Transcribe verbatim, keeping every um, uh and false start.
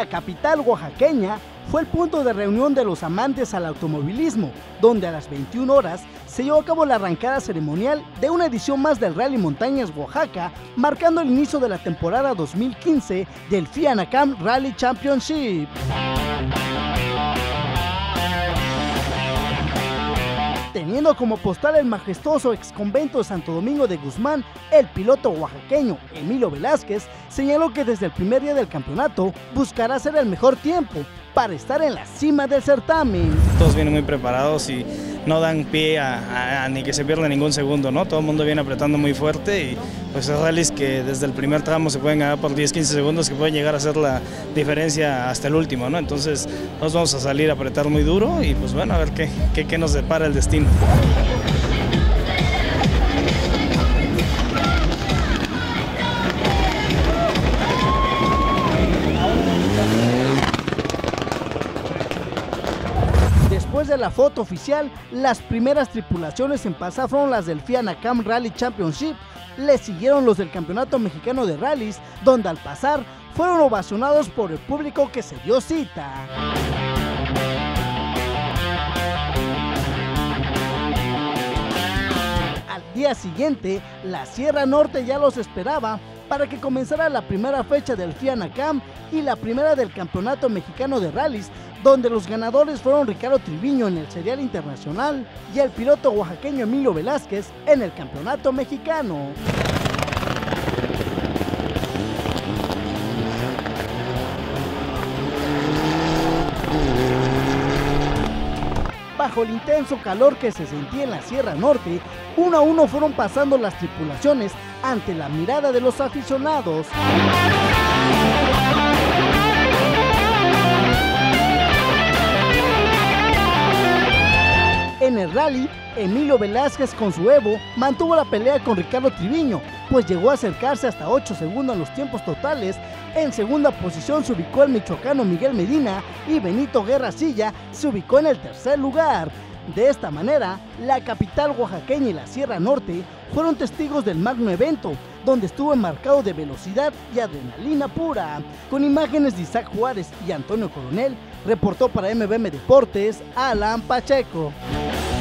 La capital oaxaqueña fue el punto de reunión de los amantes al automovilismo, donde a las veintiuna horas se llevó a cabo la arrancada ceremonial de una edición más del Rally Montañas Oaxaca, marcando el inicio de la temporada dos mil quince del FIANACAM Rally Championship. Teniendo como postal el majestuoso exconvento de Santo Domingo de Guzmán, el piloto oaxaqueño Emilio Velázquez señaló que desde el primer día del campeonato buscará hacer el mejor tiempo para estar en la cima del certamen. Todos vienen muy preparados y no dan pie a, a, a ni que se pierda ningún segundo, ¿no? Todo el mundo viene apretando muy fuerte y pues es rallies que desde el primer tramo se pueden ganar por diez a quince segundos, que pueden llegar a hacer la diferencia hasta el último, ¿no? Entonces nos vamos a salir a apretar muy duro y pues bueno, a ver qué, qué, qué nos depara el destino. Después de la foto oficial, las primeras tripulaciones en pasar fueron las del FIANACAM Rally Championship. Le siguieron los del Campeonato Mexicano de Rallys, donde al pasar fueron ovacionados por el público que se dio cita. Al día siguiente, la Sierra Norte ya los esperaba para que comenzara la primera fecha del FIANACAM y la primera del Campeonato Mexicano de Rallys, donde los ganadores fueron Ricardo Triviño en el Serial Internacional y el piloto oaxaqueño Emilio Velázquez en el Campeonato Mexicano. Bajo el intenso calor que se sentía en la Sierra Norte, uno a uno fueron pasando las tripulaciones ante la mirada de los aficionados. En el rally, Emilio Velázquez con su Evo mantuvo la pelea con Ricardo Triviño, pues llegó a acercarse hasta ocho segundos en los tiempos totales. En segunda posición se ubicó el michoacano Miguel Medina y Benito Guerra Silla se ubicó en el tercer lugar. De esta manera, la capital oaxaqueña y la Sierra Norte fueron testigos del magno evento, donde estuvo enmarcado de velocidad y adrenalina pura. Con imágenes de Isaac Juárez y Antonio Coronel, reportó para M V M Deportes Alan Pacheco.